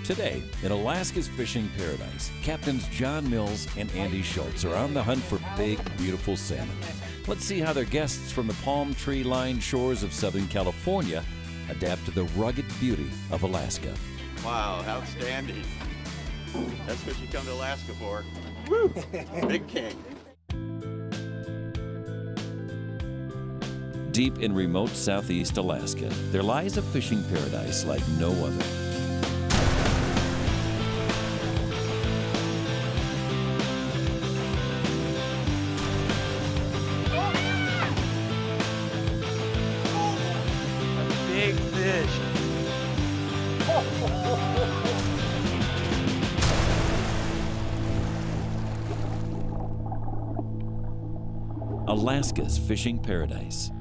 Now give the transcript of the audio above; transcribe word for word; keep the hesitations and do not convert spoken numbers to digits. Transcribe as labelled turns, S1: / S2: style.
S1: Today, in Alaska's fishing paradise, Captains Jon Mills and Andy Schulz are on the hunt for big, beautiful salmon. Let's see how their guests from the palm tree-lined shores of Southern California adapt to the rugged beauty of Alaska.
S2: Wow, outstanding. That's what you come to Alaska for. Woo! Big king.
S1: Deep in remote southeast Alaska, there lies a fishing paradise like no other.
S3: Big fish.
S1: Alaska's fishing paradise.